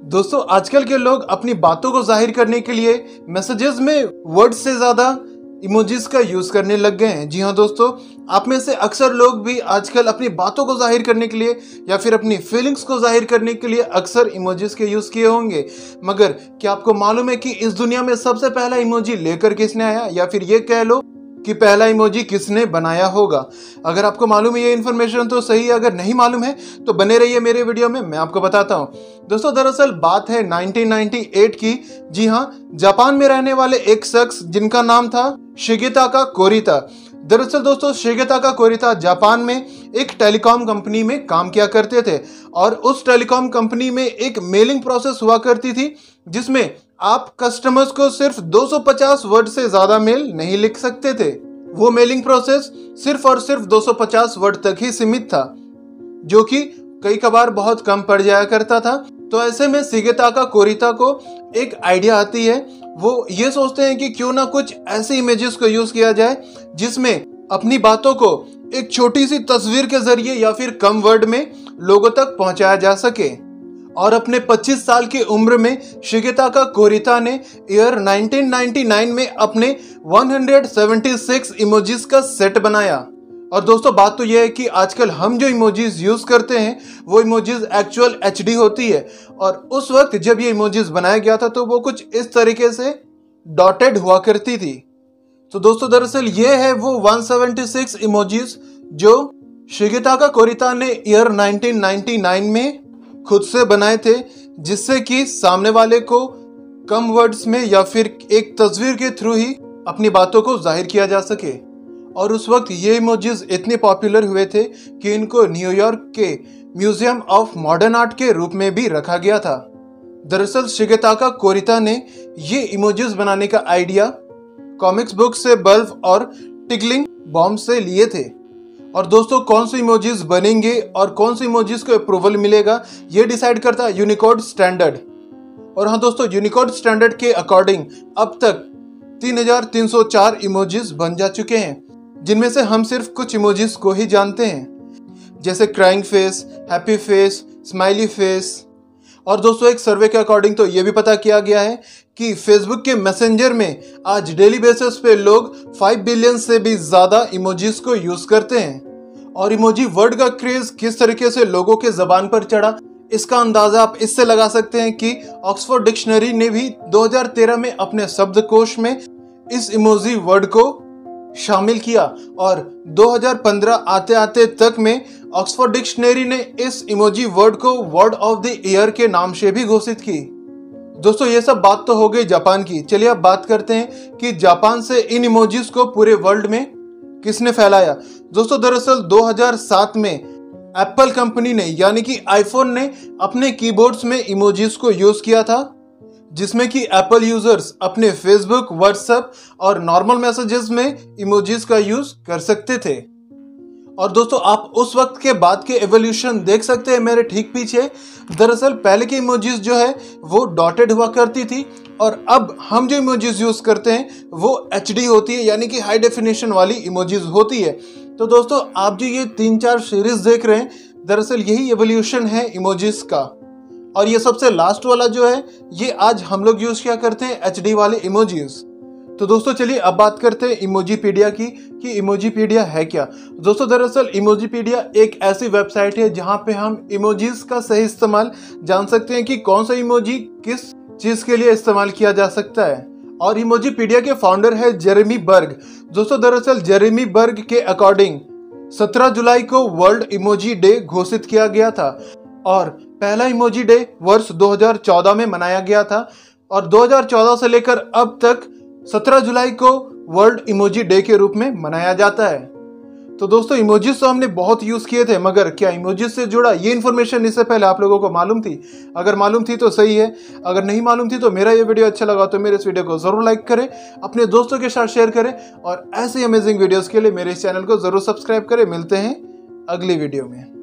दोस्तों आजकल के लोग अपनी बातों को जाहिर करने के लिए मैसेजेस में वर्ड से ज़्यादा इमोजीज का यूज़ करने लग गए हैं। जी हाँ दोस्तों, आप में से अक्सर लोग भी आजकल अपनी बातों को जाहिर करने के लिए या फिर अपनी फीलिंग्स को जाहिर करने के लिए अक्सर इमोजीज के यूज़ किए होंगे। मगर क्या आपको मालूम है कि इस दुनिया में सबसे पहला इमोजी लेकर किसने आया, या फिर ये कह लो कि पहला इमोजी किसने बनाया होगा? अगर आपको मालूम है ये इन्फॉर्मेशन तो सही है, अगर नहीं मालूम है तो बने रहिए मेरे वीडियो में, मैं आपको बताता हूँ। दोस्तों दरअसल बात है 1998 की। जी हाँ, जापान में रहने वाले एक शख्स जिनका नाम था शिगेताका कोरिता। दरअसल दोस्तों शिगेताका कोरिता जापान में एक टेलीकॉम कंपनी में काम किया करते थे और उस टेलीकॉम कंपनी में एक मेलिंग प्रोसेस हुआ करती थी जिसमें आप कस्टमर्स को सिर्फ 250 वर्ड से ज्यादा मेल नहीं लिख सकते थे। वो मेलिंग प्रोसेस सिर्फ और सिर्फ 250 वर्ड तक ही सीमित था, जो कि कई कबार बहुत कम पड़ जाया करता था। तो ऐसे में शिगेताका कोरिता को एक आइडिया आती है। वो ये सोचते हैं कि क्यों ना कुछ ऐसे इमेजेस को यूज किया जाए जिसमें अपनी बातों को एक छोटी सी तस्वीर के जरिए या फिर कम वर्ड में लोगों तक पहुंचाया जा सके। और अपने 25 साल की उम्र में शिगेताका कोरिता ने ईयर 1999 में अपने 176 इमोजीज का सेट बनाया। और दोस्तों बात तो यह है कि आजकल हम जो इमोजीज यूज करते हैं वो इमोजीज एक्चुअल HD होती है, और उस वक्त जब ये इमोजीज बनाया गया था तो वो कुछ इस तरीके से डॉटेड हुआ करती थी। तो दोस्तों दरअसल ये है वो 176 इमोजीज जो शिगेताका कोरिता ने ईयर 1999 में खुद से बनाए थे, जिससे कि सामने वाले को कम वर्ड्स में या फिर एक तस्वीर के थ्रू ही अपनी बातों को जाहिर किया जा सके। और उस वक्त ये इमोजीज इतने पॉपुलर हुए थे कि इनको न्यूयॉर्क के म्यूजियम ऑफ मॉडर्न आर्ट के रूप में भी रखा गया था। दरअसल शिगेताका कोरिता ने ये इमोजीज बनाने का आइडिया कॉमिक्स बुक से बल्ब और टिकलिंग बॉम्ब से लिए थे। और दोस्तों कौन से इमोजीज बनेंगे और कौन से इमोजीज को अप्रूवल मिलेगा ये डिसाइड करता है यूनिकोड स्टैंडर्ड। और हाँ दोस्तों, यूनिकोड स्टैंडर्ड के अकॉर्डिंग अब तक 3304 इमोजीज बन जा चुके हैं, जिनमें से हम सिर्फ कुछ इमोजीज को ही जानते हैं, जैसे crying face, happy face, smiley face. और दोस्तों एक सर्वे के अकॉर्डिंग तो ये भी पता किया गया है कि फेसबुक के मैसेंजर में आज डेली बेसिस पे लोग 5 बिलियन से भी ज्यादा इमोजीज को यूज करते हैं। और इमोजी वर्ड का क्रेज किस तरीके से लोगों के जबान पर चढ़ा, इसका अंदाजा आप इससे लगा सकते हैं कि ऑक्सफोर्ड डिक्शनरी ने भी 2013 में अपने शब्दकोश में इस इमोजी वर्ड को शामिल किया, और 2015 आते आते तक में ऑक्सफोर्ड डिक्शनरी ने इस इमोजी वर्ड को वर्ड ऑफ द ईयर के नाम से भी घोषित की। दोस्तों ये सब बात तो हो गई जापान की। चलिए अब बात करते हैं कि जापान से इन इमोजीज को पूरे वर्ल्ड में किसने फैलाया। दोस्तों दरअसल 2007 में एप्पल कंपनी ने यानी कि आईफोन ने अपने कीबोर्ड्स में इमोजीज को यूज किया था, जिसमें कि एप्पल यूजर्स अपने फेसबुक, व्हाट्सएप और नॉर्मल मैसेजेस में इमोजीज का यूज कर सकते थे। और दोस्तों आप उस वक्त के बाद के एवोल्यूशन देख सकते हैं मेरे ठीक पीछे। दरअसल पहले की इमोजीज जो है वो डॉटेड हुआ करती थी, और अब हम जो इमोजीज यूज करते हैं वो HD होती है, यानी कि हाई डेफिनेशन वाली इमोजीज होती है। तो दोस्तों आप जो ये 3-4 सीरीज देख रहे हैं, दरअसल यही एवोल्यूशन है इमोजीज का। और ये सबसे लास्ट वाला जो है ये आज हम लोग यूज किया करते हैं HD वाले इमोजीज। तो दोस्तों चलिए अब बात करते हैं इमोजीपीडिया की कि इमोजीपीडिया है क्या। दोस्तों दरअसल इमोजीपीडिया एक ऐसी वेबसाइट है जहां पे हम इमोजीज का सही इस्तेमाल जान सकते हैं कि कौन सा इमोजी किस चीज के लिए इस्तेमाल किया जा सकता है। और इमोजीपीडिया के फाउंडर है जेरेमी बर्ग। दोस्तों दरअसल जेरेमी बर्ग के अकॉर्डिंग 17 जुलाई को वर्ल्ड इमोजी डे घोषित किया गया था, और पहला इमोजी डे वर्ष 2014 में मनाया गया था, और 2014 से लेकर अब तक 17 जुलाई को वर्ल्ड इमोजी डे के रूप में मनाया जाता है। तो दोस्तों इमोजीज तो हमने बहुत यूज किए थे, मगर क्या इमोजीज से जुड़ा ये इन्फॉर्मेशन इससे पहले आप लोगों को मालूम थी? अगर मालूम थी तो सही है, अगर नहीं मालूम थी तो मेरा ये वीडियो अच्छा लगा तो मेरे इस वीडियो को जरूर लाइक करें, अपने दोस्तों के साथ शेयर करें, और ऐसे अमेजिंग वीडियोस के लिए मेरे इस चैनल को जरूर सब्सक्राइब करें। मिलते हैं अगली वीडियो में।